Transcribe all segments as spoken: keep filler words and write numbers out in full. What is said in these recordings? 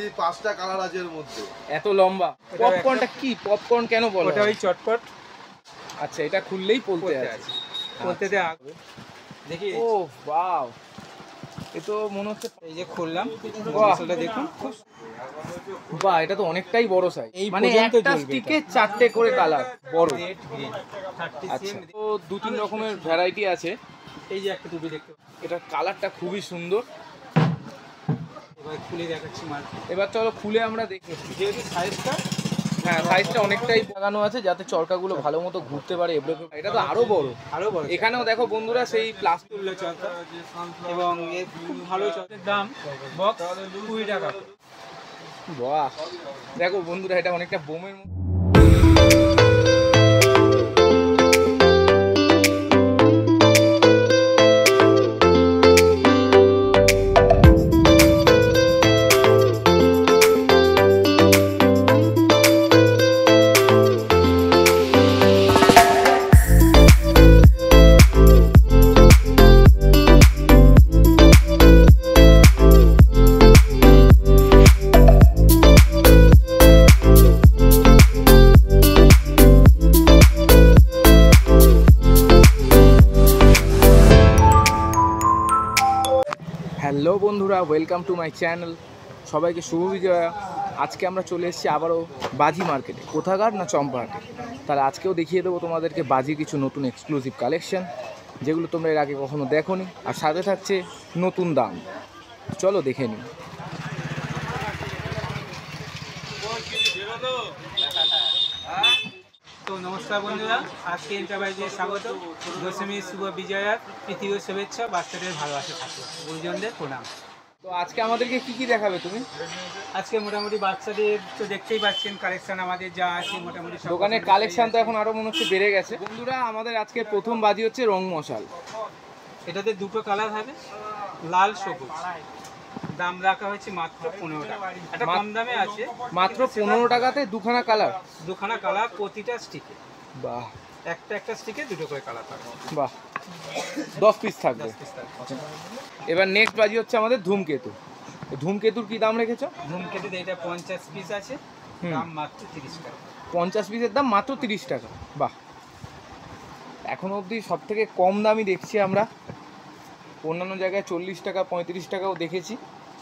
এই পাঁচটা কালার আছে এর মধ্যে। এত লম্বা। পপকর্নটা কি? পপকর্ন কেন বলে? ওটা ওই চটপট। আচ্ছা, এটা খুললেই পলতে আছে। পলতে দে দেখি। ও ওয়াও, এ তো মনে হচ্ছে। এই যে খুললাম, মশলাটা দেখুন। বাহ, এটা তো অনেকটাই বড় সাইজ। মানে একটা স্টিকে চারটে করে কালার, বড়। আচ্ছা, তো দু তিন রকমের ভ্যারাইটি আছে। এই যে একটা টুপি দেখতে, এটা কালারটা খুবই সুন্দর। এবার খুলে দেখাচ্ছি মাল। এবার চলো খুলে আমরা দেখি। যেহেতু সাইজটা, হ্যাঁ সাইজটা অনেকটাই লাগানো আছে যাতে চরকাগুলো ভালো মতো ঘুরতে পারে। এটা তো আরো বড়, আরো বড়। এখানেও দেখো বন্ধুরা সেই প্লাস্টিক চরকা, এবং এর খুব ভালো চরকার দাম বক্স কুড়ি টাকা। বাহ, দেখো বন্ধুরা এটা অনেকটা বোমের মতো। হ্যালো বন্ধুরা, ওয়েলকাম টু মাই চ্যানেল। সবাইকে শুভ বিজয়া। আজকে আমরা চলে এসেছি আবারও বাজি মার্কেটে। কোথাকার না, চম্পাহাটে। তাহলে আজকেও দেখিয়ে দেবো তোমাদেরকে বাজির কিছু নতুন এক্সক্লুসিভ কালেকশন, যেগুলো তোমরা এর আগে কখনো দেখোনি। আর সাথে থাকছে নতুন দাম। চলো দেখে নিই। তো নমস্কার বন্ধুরা, আজকে এন্টারপ্রাইজে স্বাগত। দশমীর শুভ বিজয়ার প্রীতি ও শুভেচ্ছা, বাচ্চাদের ভালোবাসা থাকে, গুরুজনদের প্রণাম। তো আজকে আমাদেরকে কি কি দেখাবে তুমি? আজকে মোটামুটি বাচ্চাদের তো দেখতেই পাচ্ছেন কালেকশন আমাদের যা আছে, মোটামুটি দোকানের কালেকশন তো এখন আরো মনে হচ্ছে বেড়ে গেছে। বন্ধুরা, আমাদের আজকে প্রথম বাজি হচ্ছে রং মশাল। এটাতে দুটো কালার হবে, লাল সবুজ। দাম রাখা হয়েছে মাত্র পনেরো টাকা। এটা কম দামে আছে, মাত্র পনেরো টাকাতে দুখানা কালার। দুখানা কালার প্রতিটা স্টিকে। বাহ, একটা একটা স্টিকে দুটো করে কালার থাকবে। বাহ, দশ পিস থাকবে। এবার নেক্সট বাজি হচ্ছে আমাদের ধূমকেতু। ধূমকেতুর কি দাম রেখেছো? ধূমকেতুতে এটা পঞ্চাশ পিস আছে, দাম মাত্র তিরিশ টাকা। পঞ্চাশ পিসের দাম মাত্র তিরিশ টাকা। বাহ, এখনো অবধি সব থেকে কম দামই দেখছি আমরা। অন্যান্য জায়গায় চল্লিশ টাকা পঁয়ত্রিশ টাকাও দেখেছি।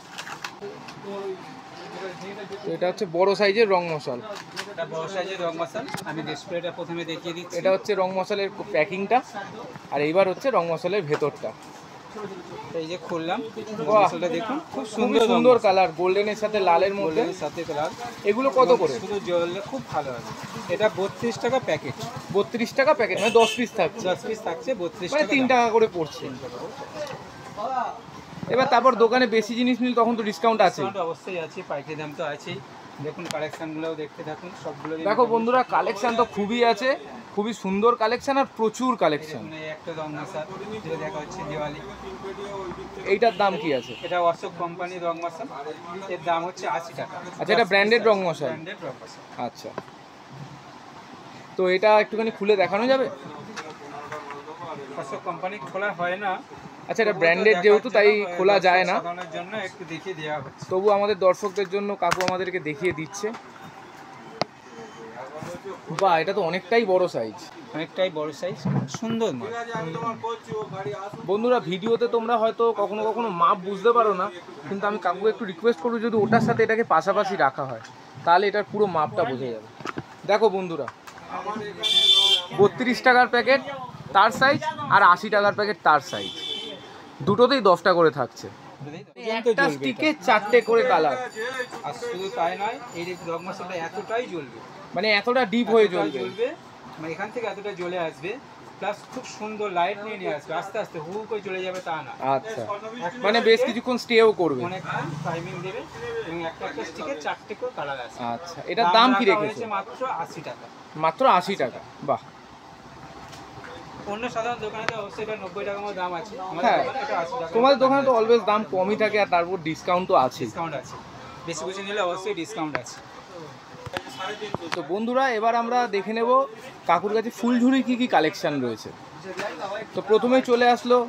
তো এটা হচ্ছে বড় সাইজের রং মশাল। এটা বড় সাইজের রং মশাল। আমি ডিসপ্লেটা প্রথমে দেখিয়ে দিচ্ছি। এটা হচ্ছে রং মশালের প্যাকিংটা, আর এইবার হচ্ছে রং মশালের ভেতরটা। এই যে খুললাম, মশালটা দেখুন, খুব সুন্দর সুন্দর কালার, গোল্ডেনের সাথে লালের মধ্যে সাথে কালার। এগুলো কত করে? শুধু জ্বললে খুব ভালো হবে। এটা বত্রিশ টাকা প্যাকেট। বত্রিশ টাকা প্যাকেট, মানে দশ পিস থাকছে। দশ পিস থাকছে, বত্রিশ মানে টাকা, তিন টাকা করে পড়ছে। এবার তারপর দোকানে বেশি জিনিস নিলে তখন তো ডিসকাউন্ট আছে। অবশ্যই আছে, পাইকারি দাম তো আছেই। দেখুন কালেকশনগুলোও দেখতে থাকুন, সবগুলো দেখো বন্ধুরা, কালেকশন তো খুবই আছে, খুবই সুন্দর কালেকশন আর প্রচুর কালেকশন। একটা রং মশাল যেটা দেখা হচ্ছে দিওয়ালি। এইটার দাম কি আছে? এটা অশোক কোম্পানির রং মশাল, এর দাম হচ্ছে আশি টাকা। আচ্ছা, এটা ব্র্যান্ডেড রং মশাল। ব্র্যান্ডেড রং মশাল। আচ্ছা, তো এটা একটুখানি খুলে দেখানো যাবে? অশোক কোম্পানি খোলা হয় না। আচ্ছা, এটা ব্র্যান্ডেড যেহেতু তাই খোলা যায় না, জন্য একটু দেখিয়ে দেওয়া হচ্ছে। তবু আমাদের দর্শকদের জন্য কাকু আমাদেরকে দেখিয়ে দিচ্ছে। বাহ, এটা তো অনেকটাই বড় সাইজ। অনেকটাই বড় সাইজ, সুন্দর মাল। বন্ধুরা, ভিডিওতে তোমরা হয়তো কখনো কখনো মাপ বুঝতে পারো না, কিন্তু আমি কাকুকে একটু রিকোয়েস্ট করবো যদি ওটার সাথে এটাকে পাশাপাশি রাখা হয় তাহলে এটার পুরো মাপটা বোঝা যাবে। দেখো বন্ধুরা, বত্রিশ টাকার প্যাকেট তার সাইজ, আর আশি টাকার প্যাকেট তার সাইজ, দুটোতেই দশটা করে থাকছে। একটা স্টিকে চারটে করে কালার। আর শুধু তাই নয়, এই রং মশালটা এতটাই জ্বলবে, মানে এতটা ডিপ হয়ে জ্বলবে, মানে এখান থেকে এতটা জ্বলে আসবে, প্লাস খুব সুন্দর লাইট নিয়ে নিয়ে আসবে। আস্তে আস্তে হু করে চলে যাবে তা না। আচ্ছা, মানে বেশ কিছুক্ষণ স্টেও করবে, অনেক টাইমিং দেবে, এবং একটা একটা স্টিকে চারটে করে কালার আছে। আচ্ছা, এটার দাম কি রেখেছে? মাত্র আশি টাকা। মাত্র আশি টাকা। বাহ, অন্য সাধারণ দোকানে তো অবশ্যই এটা নব্বই টাকা মতো দাম আছে। হ্যাঁ, তোমাদের দোকানে তো অলওয়েজ দাম কমই থাকে, আর তারপর ডিসকাউন্ট তো আছে। ডিসকাউন্ট আছে, বেশি কিছু নিলে অবশ্যই ডিসকাউন্ট আছে। তো বন্ধুরা, এবার আমরা দেখে নেব কাকুর কাছে ফুলঝুরি কি কি কালেকশন রয়েছে। তো প্রথমেই চলে আসলো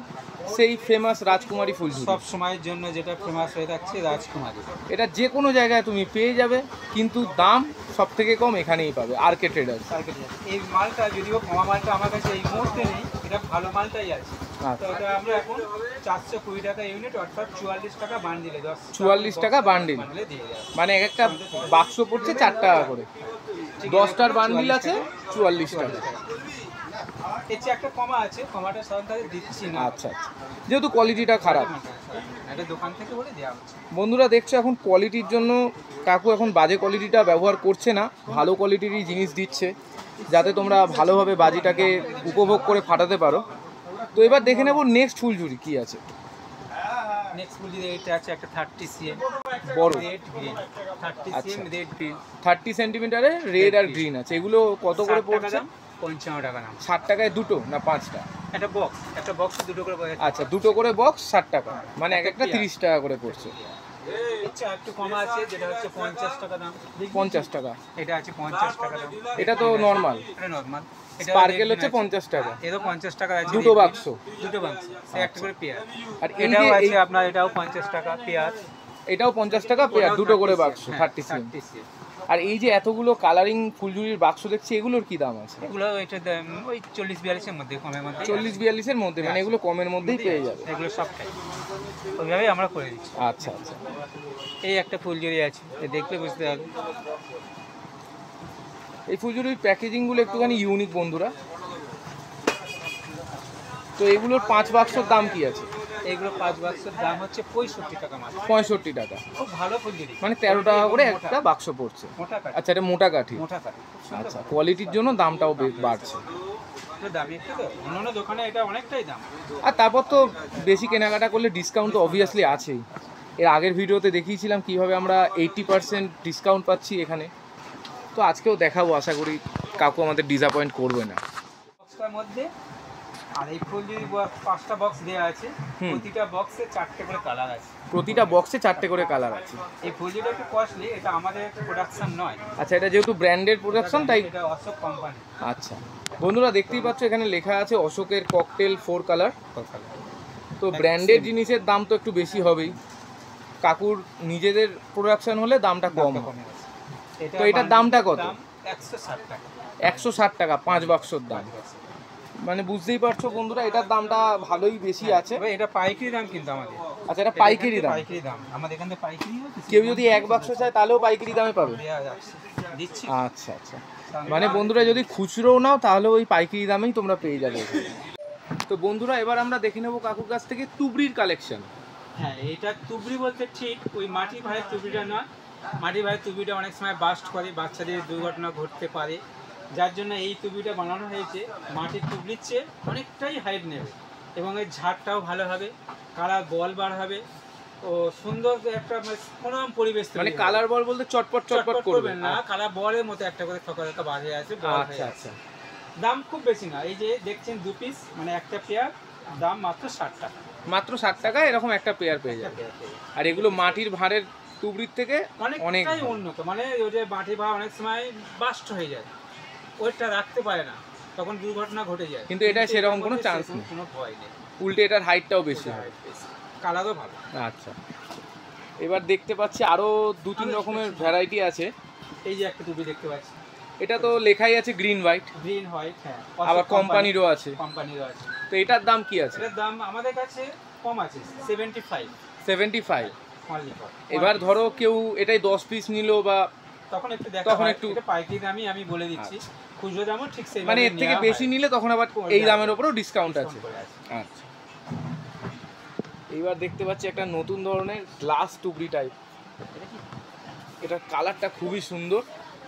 সেই ফেমাস রাজকুমারী ফুলঝুরি, সব সময়ের জন্য যেটা ফেমাস হয়ে থাকছে রাজকুমারী। এটা যে কোনো জায়গায় তুমি পেয়ে যাবে, কিন্তু দাম সব থেকে কম এখানেই পাবে, আর কে ট্রেডার্স। এই মালটা যদিও কমা মালটা আমার কাছে এই মুহূর্তে নেই, এটা ভালো মালটাই আছে। তো এটা আমরা এখন চারশো কুড়ি টাকা ইউনিট, অর্থাৎ চুয়াল্লিশ টাকা বান্ডিলে, দশ চুয়াল্লিশ টাকা বান্ডিল, দিয়ে যাবে। মানে এক একটা বাক্স পড়ছে চার টাকা করে, দশটার বান্ডিল আছে চুয়াল্লিশ টাকা। এর চেয়ে একটা কমা আছে, কমাটা সাধারণত দিচ্ছি না। আচ্ছা আচ্ছা, যেহেতু কোয়ালিটিটা খারাপ, এটা দোকান থেকে বলে দেওয়া হচ্ছে। বন্ধুরা দেখছো এখন কোয়ালিটির জন্য কাকু এখন বাজে কোয়ালিটিটা ব্যবহার করছে না, ভালো কোয়ালিটিরই জিনিস দিচ্ছে, যাতে তোমরা ভালোভাবে বাজিটাকে উপভোগ করে ফাটাতে পারো। তো এবার দেখে নেবো নেক্সট ফুলঝুরি কি আছে। নেক্সট ফুলঝুরি এটা আছে একটা থার্টি সিএম বড় red green, thirty CM red green, thirty সেন্টিমিটারে রেড আর গ্রিন আছে। এগুলো কত করে পড়ছে? পঞ্চান্ন টাকা দাম। ষাট টাকায় দুটো না পাঁচটা? একটা বক্স, একটা বক্সে দুটো করে পড়ে। আচ্ছা, দুটো করে বক্স ষাট টাকা, মানে এক একটা তিরিশ টাকা করে পড়ছে। আচ্ছা, একটু কম আছে যেটা হচ্ছে পঞ্চাশ টাকা দাম। পঞ্চাশ টাকা, এটা আছে পঞ্চাশ টাকা দাম। এটা তো নর্মাল, এটা নর্মাল। স্পার্কেল হচ্ছে পঞ্চাশ টাকা, এটাও পঞ্চাশ টাকা আছে, দুটো বাক্স, দুটো বাক্স, একটা করে পেয়ার। আর এটাও আছে আপনার, এটাও পঞ্চাশ টাকা পেয়ার, এটাও পঞ্চাশ টাকা পেয়ার, দুটো করে বাক্স, থার্টি সিএম। আর এই যে এতগুলো কালারিং ফুলঝুরির বাক্স দেখছি, এগুলোর কি দাম আছে? এগুলো এটা ওই চল্লিশ বিয়াল্লিশের মধ্যে, কমের মধ্যে। চল্লিশ বিয়াল্লিশের মধ্যে, মানে এগুলো কমের মধ্যেই পেয়ে যাবে। এগুলো সবটাই ওইভাবেই আমরা করে দিচ্ছি। আচ্ছা আচ্ছা, এই একটা ফুলঝুরি আছে, দেখলে বুঝতে পারবে। এই ফুলঝুরির প্যাকেজিংগুলো একটুখানি ইউনিক বন্ধুরা। তো এগুলোর পাঁচ বাক্সের দাম কি আছে? এইগুলো পাঁচ বাক্সের দাম হচ্ছে পঁয়ষট্টি টাকা মাত্র। পঁয়ষট্টি টাকা, খুব ভালো ফুলঝুরি, মানে তেরো টাকা করে একটা বাক্স পড়ছে। মোটা কাঠি। আচ্ছা, এটা মোটা কাঠি। মোটা কাঠি, আচ্ছা, কোয়ালিটির জন্য দামটাও বাড়ছে। এটা দামি একটু, তো অন্যান্য দোকানে এটা অনেকটাই দাম। আর তারপর তো বেশি কেনাকাটা করলে ডিসকাউন্ট তো অবভিয়াসলি আছেই। এর আগের ভিডিওতে দেখিয়েছিলাম কীভাবে আমরা এইট্টি পার্সেন্ট ডিসকাউন্ট পাচ্ছি এখানে, তো আজকেও দেখাবো, আশা করি কাকু আমাদের ডিসঅ্যাপয়েন্ট করবে না। বক্সটার মধ্যে আর এই ফুলঝুরি পাঁচটা বক্স দেওয়া আছে, প্রতিটা বক্সে চারটে করে কালার আছে। প্রতিটা বক্সে চারটে করে কালার আছে। এই ফুলঝুরিটা একটু কস্টলি, এটা আমাদের প্রোডাকশন নয়। আচ্ছা, এটা যেহেতু ব্র্যান্ডেড প্রোডাকশন তাই। এটা অশোক কোম্পানি। আচ্ছা বন্ধুরা, দেখতেই পাচ্ছ এখানে লেখা আছে অশোকের ককটেল ফোর কালার। তো ব্র্যান্ডেড জিনিসের দাম তো একটু বেশি হবেই, কাকুর নিজেদের প্রোডাকশন হলে দামটা কম হবে। তো এটার দামটা কত? একশো ষাট টাকা। একশো ষাট টাকা পাঁচ বাক্সর দাম, মানে বুঝতেই পারছো বন্ধুরা এটার দামটা ভালোই বেশি আছে। এটা পাইকারি দাম কিন্তু আমাদের। আচ্ছা, এটা পাইকারি দাম? পাইকারি দাম আমাদের এখান থেকে পাইকারি। কেউ যদি এক বাক্স চায় তাহলেও পাইকারি দামে পাবে? দিচ্ছি। আচ্ছা আচ্ছা, মানে বন্ধুরা যদি খুচরোও নাও তাহলে ওই পাইকারি দামেই তোমরা পেয়ে যাবে। তো বন্ধুরা এবার আমরা দেখে নেবো কাকুর কাছ থেকে তুবড়ির কালেকশন। হ্যাঁ, এটা তুবড়ি বলতে ঠিক ওই মাটি ভাইয়ের তুবড়িটা নয়। মাটি ভাইয়ের তুবড়িটা অনেক সময় বাস্ট করে, বাচ্চাদের দুর্ঘটনা ঘটতে পারে, যার জন্য এই তুবড়িটা বানানো হয়েছে। মাটির তুবড়ির চেয়ে অনেকটাই হাইট নেবে এবং এর ঝাড়টাও ভালো হবে, কালার বল বার হবে ও সুন্দর একটা মনোরম পরিবেশ। মানে কালার বল বলতে চটপট চটপট করবে না, কালার বলের মতো একটা করে থকা থকা বার হয়ে আছে। আচ্ছা আচ্ছা, দাম খুব বেশি না, এই যে দেখছেন দু পিস, মানে একটা পেয়ার, দাম মাত্র ষাট টাকা। মাত্র ষাট টাকা এরকম একটা পেয়ার পেয়ে যাবে। আর এগুলো মাটির ভাঁড়ের তুবড়ির থেকে অনেকটাই উন্নত, মানে ওই যে মাটির ভাঁড় অনেক সময় বাস্ট হয়ে যায়, ওইটা রাখতে পারে না, তখন দুর্ঘটনা ঘটে যায়। কিন্তু এটা সেরকম কোনো চান্স নেই, কোনো ভয় নেই, উল্টে এটার হাইটটাও বেশি হয়, কালারও ভালো। আচ্ছা, এবার দেখতে পাচ্ছি আরো দু তিন রকমের ভ্যারাইটি আছে। এই যে একটা টুপি দেখতে পাচ্ছি, এটা তো লেখাই আছে গ্রিন হোয়াইট। গ্রিন হোয়াইট, হ্যাঁ, আবার কোম্পানিরও আছে। কোম্পানিরও আছে। তো এটার দাম কি আছে? এটার দাম আমাদের কাছে কম আছে, seventy five. Seventy five. Only. এবার ধরো কেউ এটাই দশ পিস নিল বা, তখন একটু দেখা, তখন একটু পাইকারি দামই আমি বলে দিচ্ছি, খুচরো দামও ঠিক সেই, মানে এর থেকে বেশি নিলে তখন আবার এই দামের উপরেও ডিসকাউন্ট আছে। আচ্ছা, এইবার দেখতে পাচ্ছি একটা নতুন ধরনের গ্লাস টুবড়ি টাইপ। এটার কালারটা খুবই সুন্দর।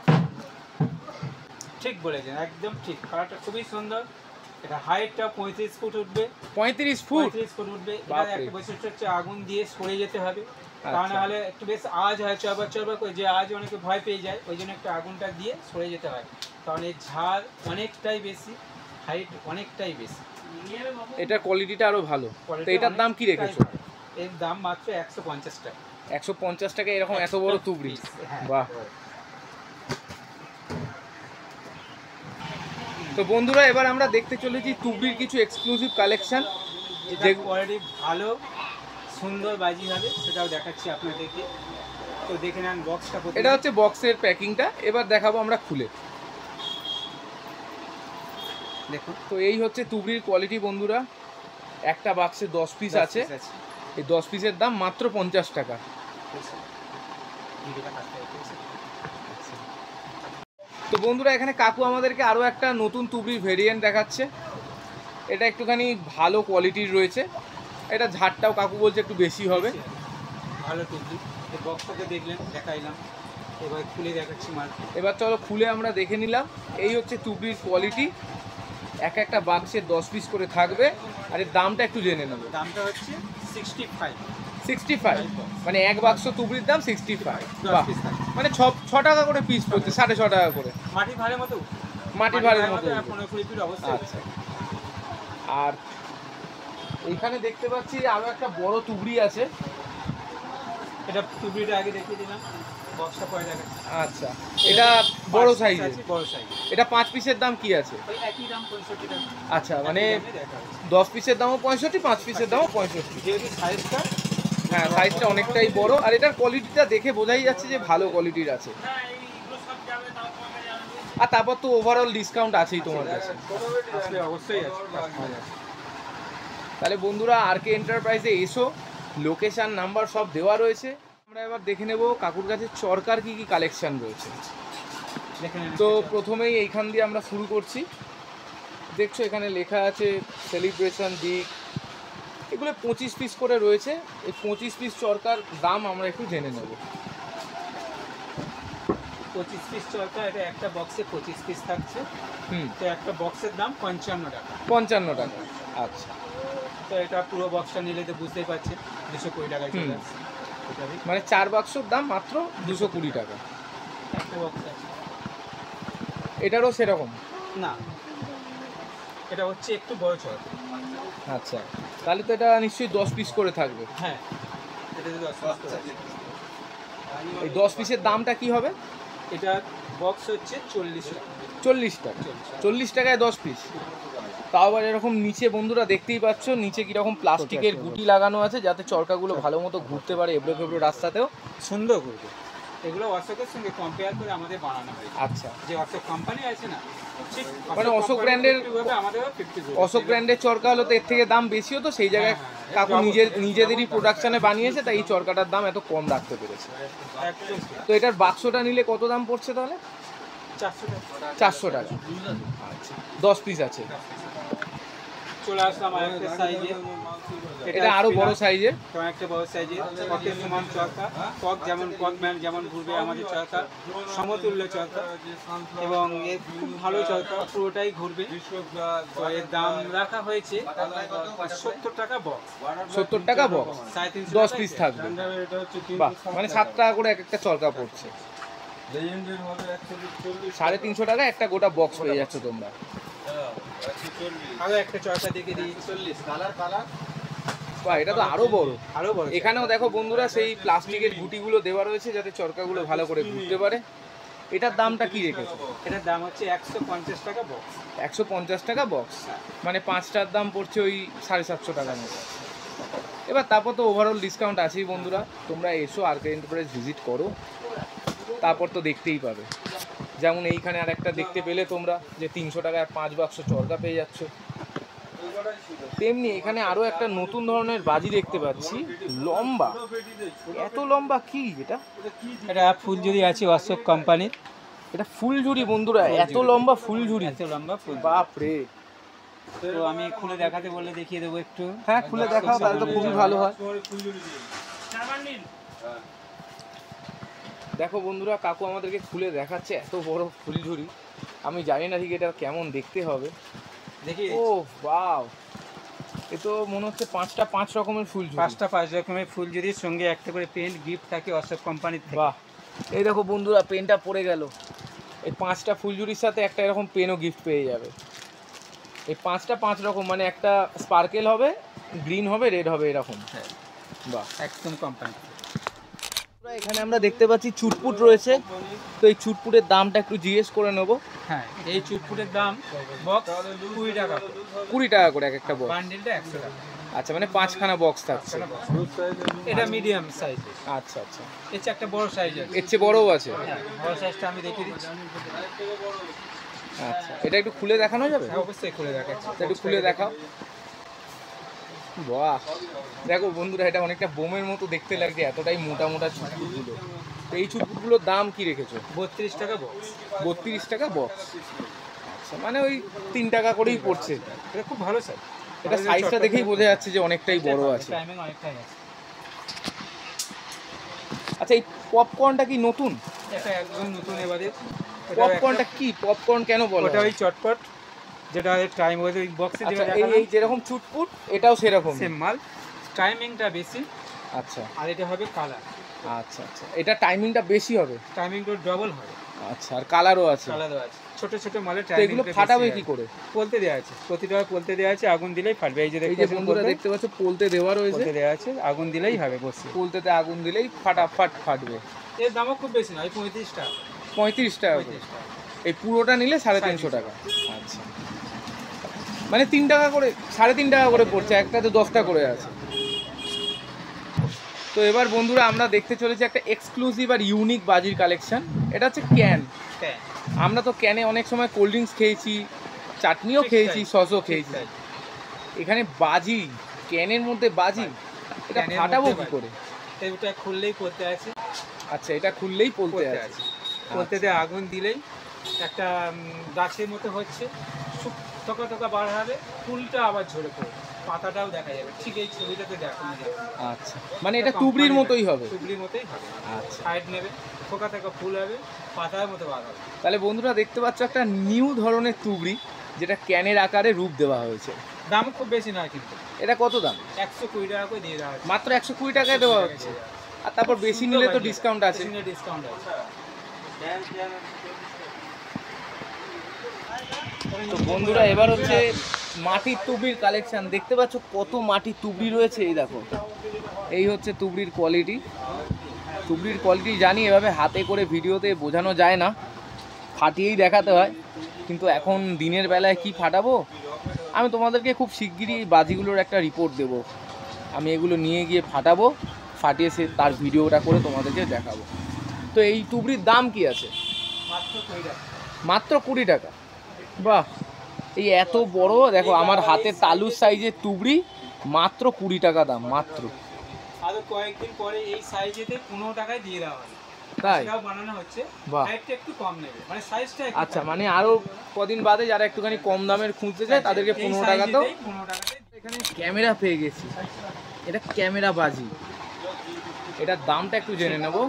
ঠিক বলেছেন, একদম ঠিক, কালারটা খুবই সুন্দর। এটা হাইটটা পঁয়ত্রিশ ফুট উঠবে। পঁয়ত্রিশ ফুট? পঁয়ত্রিশ ফুট উঠবে। এটা একটা বৈশিষ্ট্য হচ্ছে আগুন দিয়ে সরে যেতে হবে, তা না হলে একটু বেশ আওয়াজ হয়, চরবার চরবার করে, যে আওয়াজ অনেকে ভয় পেয়ে যায়, ওই জন্য একটু আগুনটা দিয়ে সরে যেতে হয়, কারণ এর ঝাড় অনেকটাই বেশি, হাইট অনেকটাই বেশি। এটার কোয়ালিটিটা আরো ভালো। তো এটার দাম কি রেখেছো? এর দাম মাত্র একশো পঞ্চাশ টাকা। একশো পঞ্চাশ টাকা এরকম এত বড় তুবড়ি? বাহ। তো বন্ধুরা এবার আমরা দেখতে চলেছি তুবড়ির কিছু এক্সক্লুসিভ কালেকশন। যে কোয়ালিটি ভালো সুন্দর বাজি হবে সেটাও দেখাচ্ছি আপনাদেরকে। তো দেখে নেন বক্সটা। এটা হচ্ছে বক্সের প্যাকিংটা, এবার দেখাবো আমরা খুলে। দেখুন তো এই হচ্ছে তুবড়ির কোয়ালিটি বন্ধুরা, একটা বাক্সে দশ পিস আছে। এই দশ পিসের দাম মাত্র পঞ্চাশ টাকা। তো বন্ধুরা এখানে কাকু আমাদেরকে আরও একটা নতুন তুবড়ির ভেরিয়েন্ট দেখাচ্ছে। এটা একটুখানি ভালো কোয়ালিটির রয়েছে, এটা ঝাড়টাও কাকু বলছে একটু বেশি হবে। ভালো তুবড়ি, এই বক্সটাকে দেখলেন, দেখাইলাম, এবার খুলে দেখাচ্ছি মাল। এবার চলো খুলে আমরা দেখে নিলাম। এই হচ্ছে তুবড়ির কোয়ালিটি, এক একটা বাক্সে দশ পিস করে থাকবে। আর এর দামটা একটু জেনে নেবো। দামটা হচ্ছে সিক্সটি ফাইভ। সিক্সটি ফাইভ মানে এক বাক্স তুবড়ির দাম সিক্সটি ফাইভ। মানে ছ ছ টাকা করে পিস পড়ছে, সাড়ে ছ টাকা করে। মাটি ভাড়ের মতো, মাটি ভাড়ের মতো। আচ্ছা, আর এইখানে দেখতে পাচ্ছি আরো একটা বড় তুবড়ি আছে। এটা তুবড়িটা আগে দেখিয়ে দিলাম, বক্সটা পরে দেখাচ্ছি। আচ্ছা, এটা বড় সাইজের। বড় সাইজ। এটা পাঁচ পিসের দাম কি আছে? ওই একই দাম, পঁয়ষট্টি টাকা। আচ্ছা, মানে দশ পিসের দামও পঁয়ষট্টি, পাঁচ পিসের দামও পঁয়ষট্টি। যেহেতু সাইজটা, হ্যাঁ সাইজটা অনেকটাই বড়, আর এটার কোয়ালিটিটা দেখে বোঝাই যাচ্ছে যে ভালো কোয়ালিটির আছে। আর তারপর তো ওভারঅল ডিসকাউন্ট আছেই তোমার কাছে। অবশ্যই আছে। তাহলে বন্ধুরা আর কে এন্টারপ্রাইজে এসো, লোকেশান নাম্বার সব দেওয়া রয়েছে। আমরা এবার দেখে নেব কাকুর কাছে চরকার কি কি কালেকশন রয়েছে। তো প্রথমেই এইখান দিয়ে আমরা শুরু করছি। দেখছো এখানে লেখা আছে সেলিব্রেশন দিক, এগুলো পঁচিশ পিস করে রয়েছে। এই পঁচিশ পিস চরকার দাম আমরা একটু জেনে নেব। পঁচিশ পিস চরকা, এটা একটা বক্সে পঁচিশ পিস থাকছে। হুম, তো একটা বক্সের দাম পঞ্চান্ন টাকা। পঞ্চান্ন টাকা আচ্ছা। তো এটা পুরো বক্সটা নিলে তো বুঝতেই পারছেন দুশো কুড়ি টাকায় চলে আসছে। মানে চার বাক্সর দাম মাত্র দুশো কুড়ি টাকা। একটা বক্স আছে, এটারও সেরকম না এটা হচ্ছে একটু বড় চরকা। আচ্ছা, তাহলে তো এটা নিশ্চয়ই দশ পিস করে থাকবে। হ্যাঁ, এটা দশ পিস করে আছে। এই দশ পিসের দামটা কি হবে? এটা বক্স হচ্ছে চল্লিশ টাকা। চল্লিশ টাকা চল্লিশ টাকায় দশ পিস। তাও আবার এরকম নিচে বন্ধুরা দেখতেই পাচ্ছ, নিচে কীরকম প্লাস্টিকের গুটি লাগানো আছে যাতে চরকাগুলো ভালো মতো ঘুরতে পারে এবড়ো খেবড়ো রাস্তাতেও সুন্দর ঘুরবে। এগুলো অশোকের সঙ্গে কম্পেয়ার করে আমাদের বানানো হয়। আচ্ছা, যে অশোক কোম্পানি আছে না, মানে অশোক ব্র্যান্ডের, অশোক ব্র্যান্ডের চরকা হলো তো এর থেকে দাম বেশি হতো, সেই জায়গায় কাকু নিজের নিজেদেরই প্রোডাকশানে বানিয়েছে, তাই এই চরকাটার দাম এত কম রাখতে পেরেছে। তো এটার বাক্সটা নিলে কত দাম পড়ছে তাহলে? চারশো টাকা। চারশো টাকা আচ্ছা, দশ পিস আছে। চলে আসলাম আরেকটা সাইজে, এটা আরো বড় সাইজের। একটা বড় সাইজের পকের সমান চরকা, কক যেমন কক ম্যান যেমন ঘুরবে আমাদের চরকা, সমতুল্য চরকা, এবং এর খুব ভালো চরকা, পুরোটাই ঘুরবে। তো এর দাম রাখা হয়েছে সত্তর টাকা বক্স। সত্তর টাকা বক্স, দশ পিস থাকবে। বাহ, মানে সাত টাকা করে এক একটা চরকা পড়ছে। সাড়ে তিনশো টাকা একটা গোটা বক্স পেয়ে যাচ্ছ তোমরা। আরো একটা চরকা দেখে দিই, চল্লিশ কালার কালার। বাহ, এটা তো আরো বড়। আরো বড়। এখানেও দেখো বন্ধুরা সেই প্লাস্টিকের গুটিগুলো দেওয়া রয়েছে যাতে চরকাগুলো ভালো করে ঘুরতে পারে। এটার দামটা কি রেখেছো? এটার দাম হচ্ছে একশো পঞ্চাশ টাকা বক্স। একশো পঞ্চাশ টাকা বক্স, মানে পাঁচটার দাম পড়ছে ওই সাড়ে সাতশো টাকার মতো। এবার তারপর তো ওভারঅল ডিসকাউন্ট আছেই বন্ধুরা, তোমরা এসো আর কে এন্টারপ্রাইজ ভিজিট করো, তারপর তো দেখতেই পাবে। যেমন এইখানে আর একটা দেখতে পেলে তোমরা যে তিনশো টাকায় পাঁচ বাক্স চরকা পেয়ে যাচ্ছ। তেমনি এখানে আরও একটা নতুন ধরনের বাজি দেখতে পাচ্ছি, লম্বা। এত লম্বা কি এটা? এটা ফুলঝুরি আছে অশোক কোম্পানির। এটা ফুলঝুরি বন্ধুরা, এত লম্বা ফুলঝুরি, এত লম্বা ফুল, বাপ রে। তো আমি খুলে দেখাতে বললে দেখিয়ে দেবো একটু। হ্যাঁ খুলে দেখাও, তাহলে তো খুবই ভালো হয়। দেখো বন্ধুরা, কাকু আমাদেরকে খুলে দেখাচ্ছে এত বড় ফুলঝুরি। আমি জানি না ঠিক এটা কেমন দেখতে হবে। দেখি, ও বাও, এ তো মনে হচ্ছে পাঁচটা পাঁচ রকমের ফুলঝুরি। পাঁচটা পাঁচ রকমের ফুলঝুরির সঙ্গে একটা করে পেন গিফট থাকে অশোক কোম্পানির থেকে। বাহ, এই দেখো বন্ধুরা পেনটা পড়ে গেল। এই পাঁচটা ফুলঝুরির সাথে একটা এরকম পেনও গিফট পেয়ে যাবে। এই পাঁচটা পাঁচ রকম, মানে একটা স্পার্কেল হবে, গ্রিন হবে, রেড হবে, এরকম। হ্যাঁ, বাহ, একদম কোম্পানি। এখানে আমরা দেখতে পাচ্ছি চুটপুট রয়েছে। তো এই চুটপুটের দামটা একটু জিজ্ঞেস করে নেবো। হ্যাঁ, এই চুটপুটের দাম বক্স কুড়ি টাকা, কুড়ি টাকা করে এক একটা বক্স। বান্ডিলটা একশো টাকা। আচ্ছা, মানে পাঁচখানা বক্স থাকছে। এটা মিডিয়াম সাইজ। আচ্ছা আচ্ছা, এর চেয়ে একটা বড় সাইজ আছে। এর চেয়ে বড়ও আছে? হ্যাঁ, বড় সাইজটা আমি দেখিয়ে দিচ্ছি। আচ্ছা, এটা একটু খুলে দেখানো যাবে? হ্যাঁ, অবশ্যই খুলে দেখাচ্ছি। একটু খুলে দেখাও। বাহ, দেখো বন্ধুরা, এটা অনেকটা বোমের মতো দেখতে লাগছে, এতটাই মোটা মোটা ছুটপুটগুলো। তো এই ছুটপুটগুলোর দাম কি রেখেছো? বত্রিশ টাকা বক্স। বত্রিশ টাকা বক্স। আচ্ছা, মানে ওই তিন টাকা করেই পড়ছে। এটা খুব ভালো সাইজ। এটা সাইজটা দেখেই বোঝা যাচ্ছে যে অনেকটাই বড় আছে। টাইমিং অনেকটাই আছে। আচ্ছা, এই পপকর্নটা কি নতুন? এটা একদম নতুন এবারে। পপকর্নটা কি? পপকর্ন কেন বলো? ওটা ওই চটপট, যেটা টাইম ওই বক্সে আচ্ছা, যেটা এই দেখালাম এই যেরকম চুটপুট এটাও সেরকম সেম মাল, টাইমিংটা বেশি। আচ্ছা, আর এটা হবে কালার। আচ্ছা আচ্ছা, এটা টাইমিংটা বেশি হবে? টাইমিংটা ডবল হবে। আচ্ছা, আর কালারও আছে? কালারও আছে। ছোট ছোট মালের তো এগুলো টাইমিংটা ফাটাবে কি করে? পলতে দেওয়া আছে, প্রতিটা পলতে দেওয়া আছে, আগুন দিলেই ফাটবে। এই যে এই যে বন্ধুরা দেখতে পাচ্ছ, পলতে দেওয়া রয়েছে, পলতে দেওয়া আছে, আগুন দিলেই হবে বসে। পলতেতে আগুন দিলেই ফাটাফাট ফাটবে। এর দামও খুব বেশি নয়, পঁয়ত্রিশ টাকা। পঁয়ত্রিশ টাকা করে? পঁয়ত্রিশ টাকা। এই পুরোটা নিলে সাড়ে তিনশো টাকা। আচ্ছা, মানে তিন টাকা করে, সাড়ে তিন টাকা করে পড়ছে, একটাতে দশটা করে আছে। তো এবার বন্ধুরা আমরা দেখতে চলেছি একটা এক্সক্লুসিভ আর ইউনিক বাজির কালেকশন। এটা হচ্ছে ক্যান। আমরা তো ক্যানে অনেক সময় কোল্ড ড্রিঙ্কস খেয়েছি, চাটনিও খেয়েছি, সসও খেয়েছি। এখানে বাজি, ক্যানের মধ্যে বাজি, এটা ফাটাবো কি করে? এটা খুললেই পলতে আছে। আচ্ছা, এটা খুললেই পলতে আছে। পলতে দিয়ে আগুন দিলেই একটা গাছের মতো হচ্ছে, থোকা থোকা বার হবে, ফুলটা আবার ঝরে পড়বে, পাতাটাও দেখা যাবে, ঠিক এই ছবিটাতে দেখানো যাবে। আচ্ছা, মানে এটা টুবড়ির মতোই হবে? টুবড়ির মতোই হবে। আচ্ছা, সাইড নেবে, থোকা থোকা ফুল হবে, পাতার মতো বার হবে। তাহলে বন্ধুরা দেখতে পাচ্ছ একটা নিউ ধরনের টুবড়ি, যেটা ক্যানের আকারে রূপ দেওয়া হয়েছে। দাম খুব বেশি নয় কিন্তু। এটা কত দাম? একশো কুড়ি টাকা করে দিয়ে দেওয়া হচ্ছে। মাত্র একশো কুড়ি টাকায় দেওয়া হচ্ছে? আর তারপর বেশি নিলে তো ডিসকাউন্ট আছে? ডিসকাউন্ট আছে। তো বন্ধুরা এবার হচ্ছে মাটির তুবড়ির কালেকশন। দেখতে পাচ্ছ কত মাটির তুবড়ি রয়েছে, এই দেখো। এই হচ্ছে তুবড়ির কোয়ালিটি। তুবড়ির কোয়ালিটি জানি এভাবে হাতে করে ভিডিওতে বোঝানো যায় না, ফাটিয়েই দেখাতে হয়। কিন্তু এখন দিনের বেলায় কি ফাটাবো, আমি তোমাদেরকে খুব শিগগিরই এই বাজিগুলোর একটা রিপোর্ট দেব। আমি এগুলো নিয়ে গিয়ে ফাটাবো, ফাটিয়ে সে তার ভিডিওটা করে তোমাদেরকে দেখাবো। তো এই তুবড়ির দাম কি আছে? মাত্র কুড়ি টাকা। মাত্র কুড়ি টাকা? বাহ, এই এত বড় দেখো আমার হাতের তালুর সাইজের তুবড়ি, মাত্র কুড়ি টাকা দাম মাত্র। আরো কয়েকদিন পরে এই সাইজেতে পনেরো টাকায় দিয়ে দেওয়া হবে। তাই? সেটাও বানানো হচ্ছে। বাহ, সাইজটা একটু কম নেবে, মানে সাইজটা একটু। আচ্ছা, মানে আরো কদিন বাদে যারা একটুখানি কম দামের খুঁজতে যায় তাদেরকে পনেরো টাকা তো। পনেরো টাকাতে এখানে ক্যামেরা পেয়ে গেছি, এটা ক্যামেরা বাজি, এটার দামটা একটু জেনে নেবো।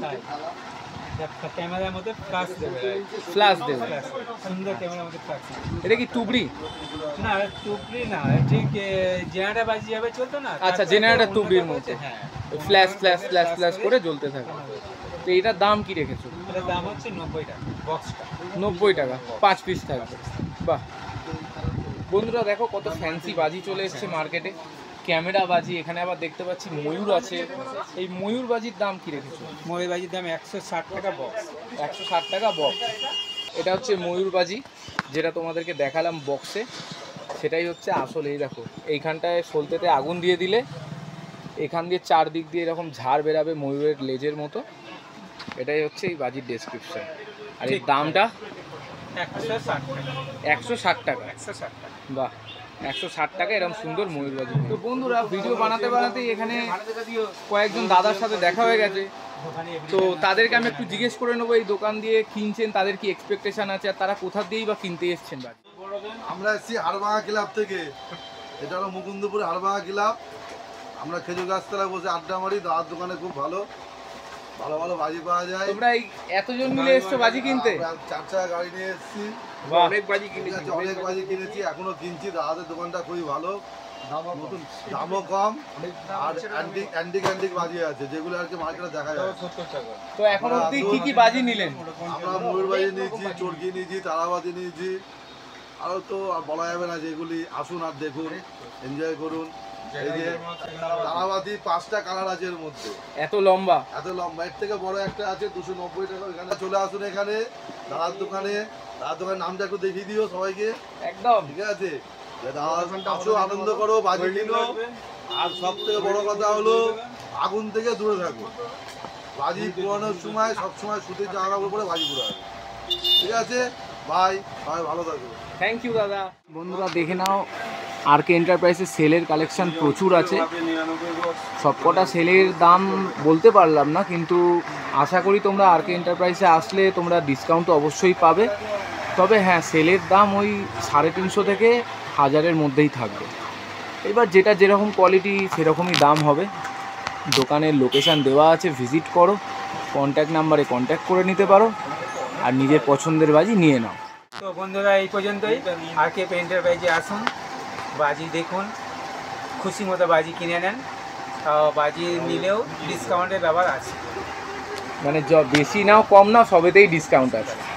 ক্যামেরার মধ্যে ফ্ল্যাশ দেবে, ফ্ল্যাশ দেবে, সুন্দর ক্যামেরার মধ্যে ফ্ল্যাশ। এটা কি টুবড়ি? না, টুকরি না, ঠিক জেনারেটর বাজি যাবে চলতো না। আচ্ছা, জেনারেটর টুবড়ির মতো, হ্যাঁ, ফ্ল্যাশ ফ্ল্যাশ ফ্ল্যাশ ফ্ল্যাশ করে জ্বলতে থাকে। তো এটার দাম কি রেখেছো? এটার দাম হচ্ছে নব্বই টাকা বক্সটা। নব্বই টাকা, পাঁচ পিস থাকবে। বাহ বন্ধুরা, দেখো কত ফ্যান্সি বাজি চলে এসছে মার্কেটে, ক্যামেরা বাজি। এখানে আবার দেখতে পাচ্ছি ময়ূর আছে। এই ময়ূর বাজির দাম কি রেখেছো? ময়ূর বাজির দাম একশো ষাট টাকা বক্স। একশো ষাট টাকা বক্স। এটা হচ্ছে ময়ূর বাজি, যেটা তোমাদেরকে দেখালাম বক্সে, সেটাই হচ্ছে আসলে। এই দেখো, এইখানটায় সলতেতে আগুন দিয়ে দিলে এখান দিয়ে চারদিক দিয়ে এরকম ঝাড় বেরাবে ময়ূরের লেজের মতো। এটাই হচ্ছে এই বাজির ডেসক্রিপশন। আর এই দামটা একশো ষাট টাকা। একশো ষাট টাকা? একশো ষাট টাকা। বাহ, একশো ষাট টাকা এরকম সুন্দর ময়ূর বাজি। তো বন্ধুরা, ভিডিও বানাতে বানাতেই এখানে কয়েকজন দাদার সাথে দেখা হয়ে গেছে। তো তাদেরকে আমি একটু জিজ্ঞেস করে নেবো, এই দোকান দিয়ে কিনছেন, তাদের কি এক্সপেকটেশন আছে, আর তারা কোথা দিয়েই বা কিনতে এসছেন বাজি। আমরা এসেছি হাড়ভাঙা ক্লাব থেকে। এটা হলো মুকুন্দপুর হাড়ভাঙা ক্লাব। আমরা খেজুর গাছতলায় বসে আড্ডা মারি। দাদার দোকানে খুব ভালো ভালো ভালো বাজি পাওয়া যায়। তোমরা এই এতজন মিলে এসছো বাজি কিনতে? আমরা চার চাকা গাড়ি নিয়ে এসেছি, অনেক বাজি কিনেছি, অনেক বাজি কিনেছি, এখনো কিনছি। দাদাদের দোকানটা খুবই ভালো, নতুন, দামও কম, আর অ্যান্টিক অ্যান্টিক অ্যান্টিক বাজি আছে যেগুলো আর কি মার্কেটে দেখা যায়। তো এখন অবধি কি কি বাজি নিলেন? আমরা ময়ূর বাজি নিয়েছি, চরকি নিয়েছি, তারাবাজি নিয়েছি, আরও তো আর বলা যাবে না যেগুলি। আসুন আর দেখুন, এনজয় করুন। এই যে তারাবাতি পাঁচটা কালার আছে এর মধ্যে। এত লম্বা? এত লম্বা। এর থেকে বড় একটা আছে দুশো নব্বই টাকা। এখানে চলে আসুন, এখানে দাদার দোকানে। দাদার দোকানের নামটা একটু দেখিয়ে দিও সবাইকে। একদম ঠিক আছে। আসো, আনন্দ করো, বাজি কিনো। আর সব থেকে বড় কথা হলো আগুন থেকে দূরে থাকো। বাজি পুরানোর সময় সবসময় সুতির জামা কাপড় পরে বাজি পুরাবে। ঠিক আছে, বাই, সবাই ভালো থাকো। থ্যাংক ইউ দাদা। বন্ধুরা দেখে নাও, আর কে এন্টারপ্রাইজের সেলের কালেকশন প্রচুর আছে। সবকটা সেলের দাম বলতে পারলাম না, কিন্তু আশা করি তোমরা আর কে এন্টারপ্রাইজে আসলে তোমরা ডিসকাউন্ট তো অবশ্যই পাবে। তবে হ্যাঁ, সেলের দাম ওই সাড়ে তিনশো থেকে হাজারের মধ্যেই থাকবে। এবার যেটা যেরকম কোয়ালিটি সেরকমই দাম হবে। দোকানের লোকেশান দেওয়া আছে, ভিজিট করো, কন্ট্যাক্ট নাম্বারে কন্ট্যাক্ট করে নিতে পারো আর নিজের পছন্দের বাজি নিয়ে নাও। তো বন্ধুরা এই পর্যন্তই। আর কে এন্টারপ্রাইজে আসুন, বাজি দেখুন, খুশি মতো বাজি কিনে নেন। তাও বাজি নিলেও ডিসকাউন্টের ব্যাপার আছে। মানে য বেশি নাও কম নাও সবেতেই ডিসকাউন্ট আছে।